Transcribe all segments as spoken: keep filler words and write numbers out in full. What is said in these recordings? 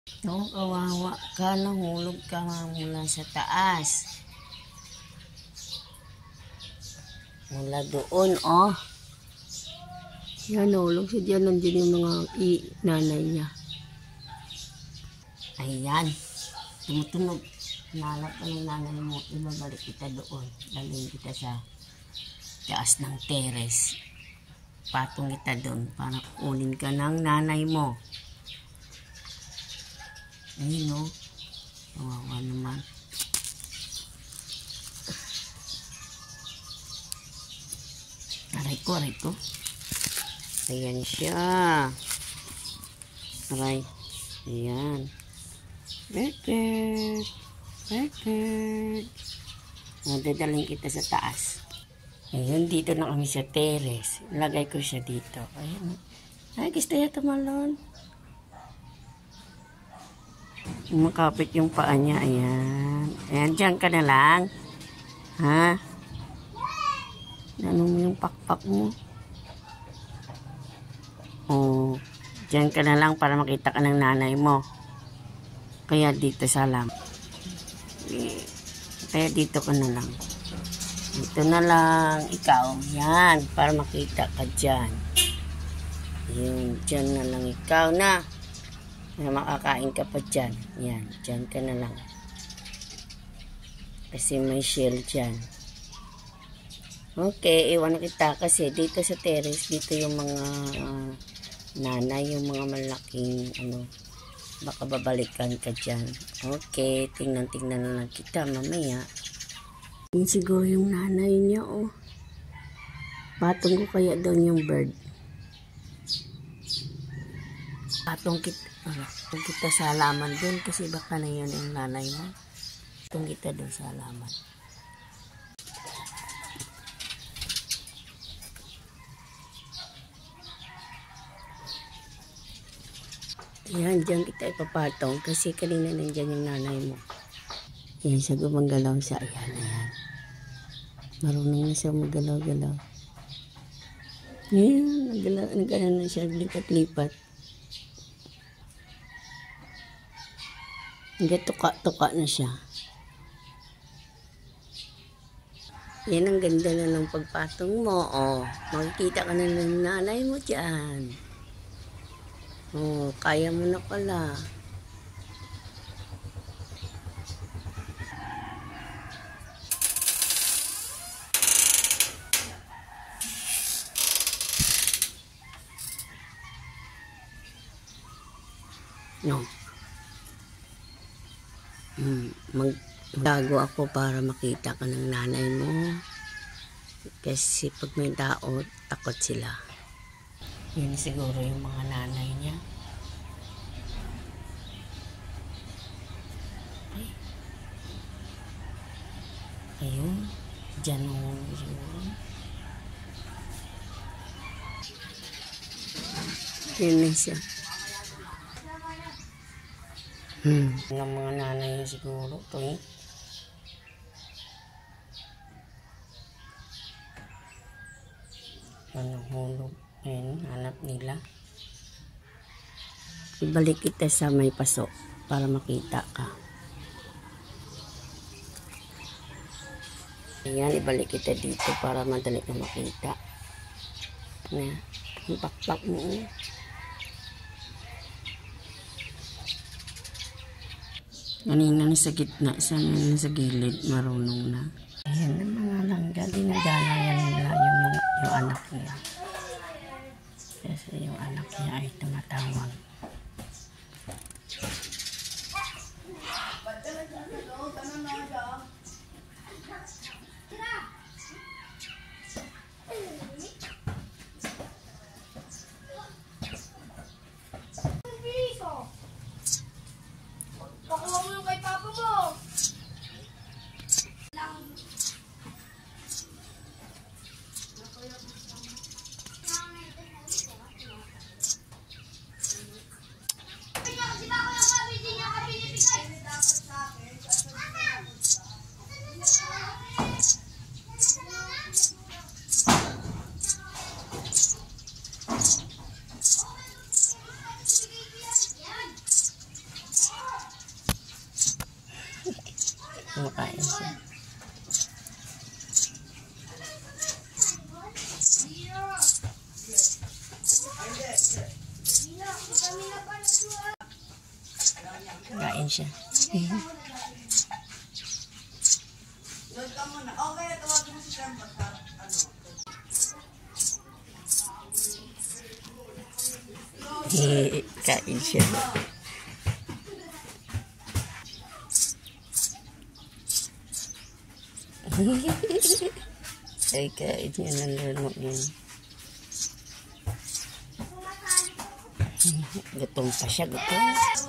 No, kawawa ka, nahulog ka mula sa taas. Mula doon, oh. Yan, nahulog siya dyan. Nandiyan yung mga i-nanay niya. Ayan. Tumutunog. Nalap ka ng nanay mo. Ibabalik kita doon. Dalhin kita sa taas ng teres. Patong kita doon para kunin ka ng nanay mo. Ayun, no? Kawawa naman. Aray ko, aray ko. Ayan siya. Aray. Ayan. Perfect. Perfect. Madadalhin kita sa taas. Ayun, dito na kami sa teres. Lagay ko siya dito. Ayan. Ay, gusto niya tumalon. Makapit yung paa niya. Ayan. Ayan, dyan ka na lang. Ha? Ano mo yung pakpak mo? Oh, dyan ka na lang para makita ka ng nanay mo. Kaya dito sa lam. Kaya dito ka na lang. Dito na lang. Ikaw. Yan. Para makita ka dyan. Yun. Dyan na lang ikaw na. Na makakain ka pa dyan. Yan. Dyan ka na lang. Kasi may shell dyan. Okay. Iwan kita kasi dito sa terrace, dito yung mga uh, nanay, yung mga malaking ano, baka babalikan ka dyan. Okay. Tingnan-tingnan na lang kita mamaya. Yun siguro yung nanay niya, oh. Patong ko kaya doon yung bird. Patong kita, uh, patong kita sa halaman doon kasi baka na yun yung nanay mo. Patong kita doon sa halaman. Yan, dyan kita ipapatong kasi kanina nandyan yung nanay mo. Yan, siya gumanggalaw siya. Ayan, ayan. Marunong na siya magalaw-galaw. Yan, nagalaw na siya, lipat-lipat. Hanggang tuka-tuka na siya. Yan, ang ganda na ng pagpatong mo. Oh, makikita ka na ng nanay mo dyan. Oh, kaya mo na pala. No. Hmm, magtago ako para makita ka ng nanay mo. Kasi pag may tao, takot sila. Yan siguro yung mga nanay niya. Ay. Ayun. Diyan o yun. Yan na siya. Hmm. Ng mga nanay niya siguro. Ito eh. Ano hulog. Ayan, hanap nila. Ibalik kita sa may paso para makita ka. Ayan, ibalik kita dito para madali ka makita. Na, ang pakpak mo. Kanina na sa gitna, sana na sa gilid, marunong na. Ayan ang mga langga, dinadala yan nila yung, mga, yung anak niya. Kasi yung anak niya ay tumatawag. Pakuha mo yung kay papa mo. Kumakain siya. Kain siya. Kain siya. Ay, kain niya ng lalo yun. Gutom pa siya, gutom.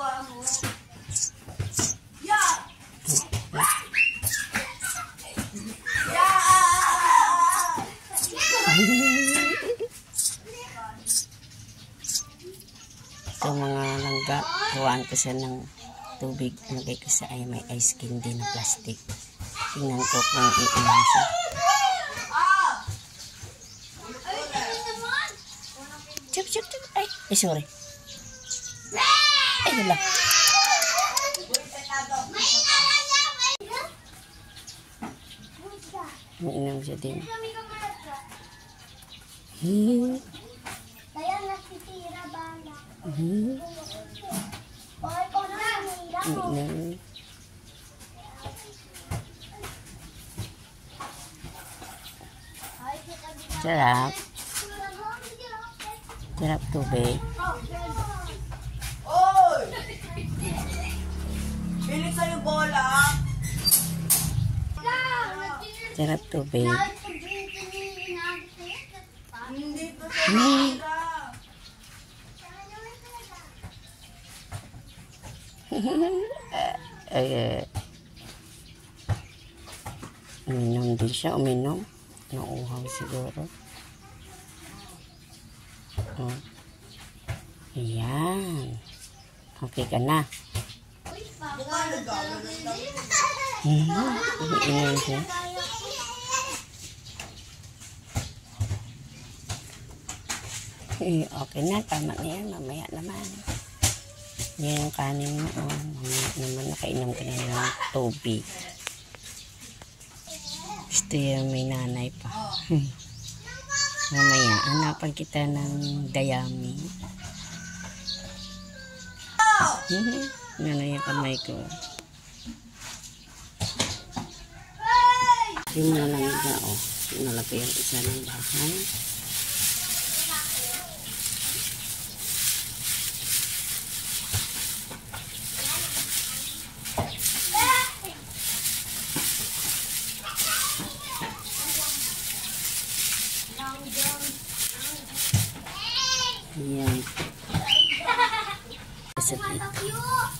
Ito mga langga, gawaan ko siya ng tubig. Nagay ko sa ay may ice candy na plastic. Tingnan ko kung iinom siya. Chup, chup, chup. Ay, ay sorry. Ay, wala. Umiinom siya din. Hmm. Hmm. Umiinom. Sarap. Sarap tubig. Oy! Bilis sa'yo bola. Sarap tubig. Hindi to Hmm. Ay, eh. Uminom din siya, uminom. Nauuhaw siguro. Oh. Ayan. Okay ka na. Hmm. Umiinom siya. Eh, okay na, tama na yan. Mamaya naman. Yan yung kanin mo. Oh, mamaya naman nakainom ka na ng tubig. Gusto yan, may nanay pa. Mamaya, hanapan kita ng dayami. Ano yung kamay ko. Yung nalangga, oh. Nalagay yung isa ng bahay. Ayan. Sa dito.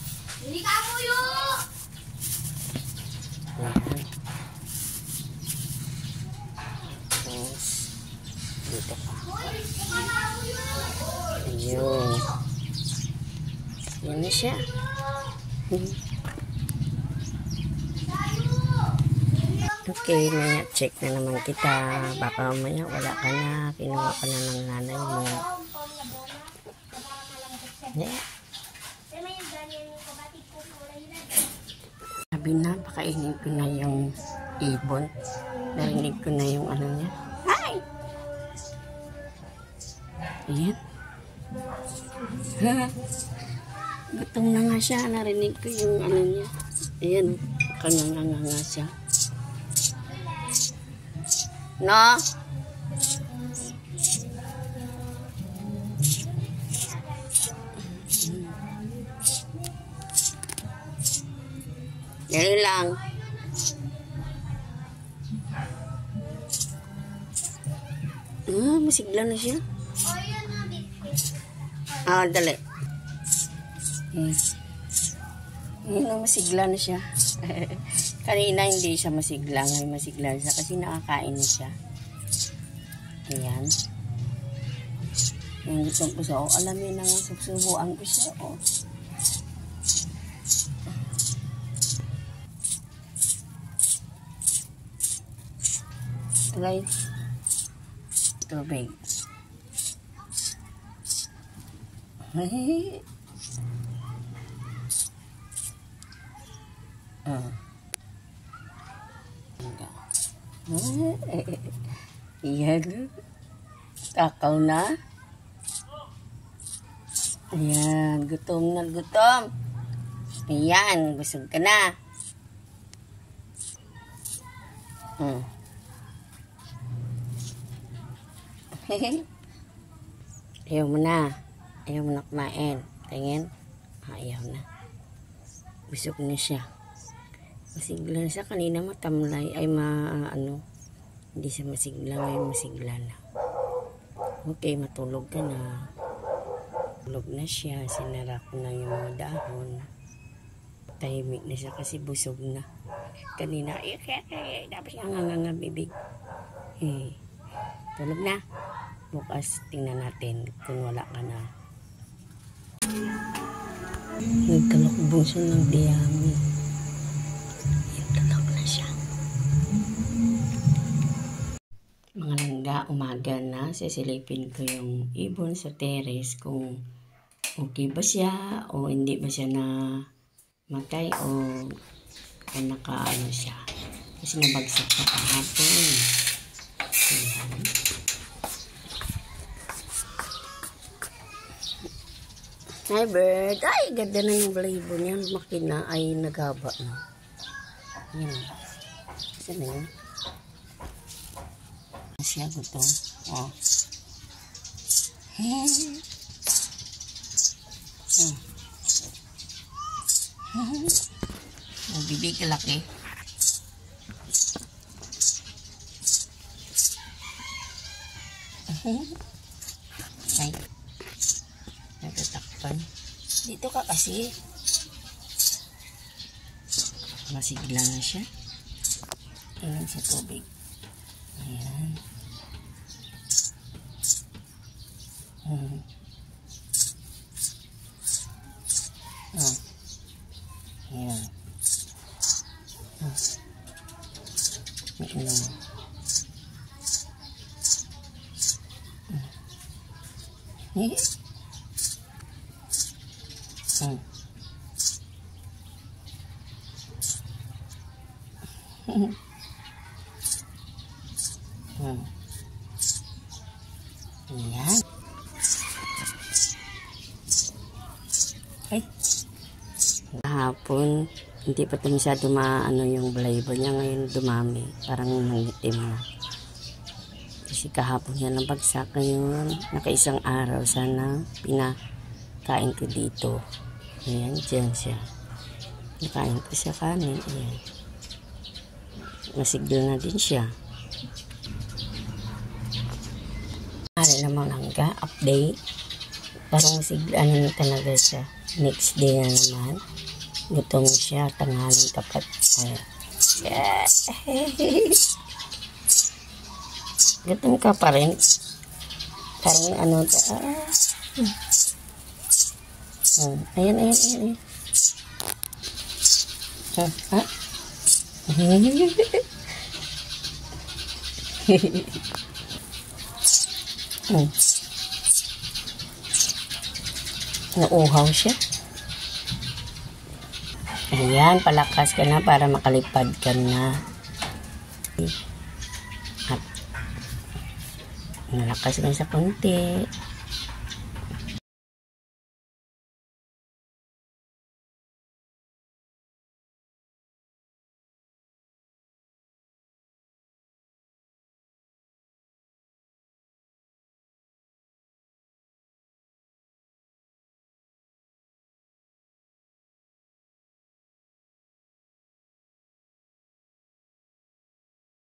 Ayan. Tapos, dito pa. Ayun. Yan na siya. Okay, maya check na naman kita. Baka maya wala ka na. Kinuha ka na ng nanay mo. Yeah. Sabi na, pakainin ko na yung ibon. Narinig ko na yung ano niya. Hi! Ayan. Gutom na nga siya. Narinig ko yung ano niya. Ayan. Kanyang nga siya. No? Dali lang. Ah, masigla na siya. Ah, dali. Yes. Yun, masigla na siya. Kanina hindi siya masigla. Ngayon masigla siya kasi nakakain na siya. Ayan. Yung gusto ko siya. Oh, alam niyo na nga, susubuan ko siya. Oh. Try tubig. Ah. Yan. Kakaw na. Ayan, gutom na gutom. Ayan, busog ka na. Hmm. Ayaw mo na. Ayaw mo na kumain. Tingin. Ah, ayaw na. Busog na siya. Masigla na siya. Kanina matamlay. Ay, ma, ano. Hindi siya masigla. Ngayon masigla na. Okay, matulog ka na. Tulog na siya. Sinara ko na yung mga dahon. Tahimik na siya kasi busog na. Kanina, eh, kaya, kaya, dapat nga nga nga bibig. Eh, tulog na. Bukas, tingnan natin kung wala ka na. Nagtalakbo siya ng diyami. Nagtalak na siya. Mga langga, umaga na. Sisilipin ko yung ibon sa terrace kung okay ba siya o hindi ba siya na matay o, o nakaano siya. Kasi nabagsak sa kahapon. Ayan. Hi bird. Ay, ganda na yung balahibo niya. Lumaki na. Ay, nagaba na. Yan. Saan na yun? Siya gutom. Oh. Hmm. Hmm. Oh, bibig kalaki. Ay. Natatakpan. Dito ka kasi. Masigla na siya. Tingnan sa tubig. Ayan. Hmm. Oh. Ayan. Oh. Ayan. Eh? Hmm. Hmm. Ayan. Ay. Kahapon, hindi pa ito masyado maano yung balahibo niya. Ngayon dumami. Parang nangitim na. Kasi kahapon yan nabagsak. Ngayon, nakaisang araw. Sana pinakain ko dito. Ayan, dyan siya. Nakain ko siya kanin. Ayan. Masigla na din siya. Ari naman langga, update. Parang masigla na talaga siya. Next day na naman. Gutom siya, tanghaling tapat. Yeah. Gutom ka pa rin. Parang ano, ah. Oh, ayan, ayan, ayan. Ha? Ha? Hmm. Nauuhaw siya. Ayan, palakas ka na para makalipad ka na. At nalakas lang sa konti.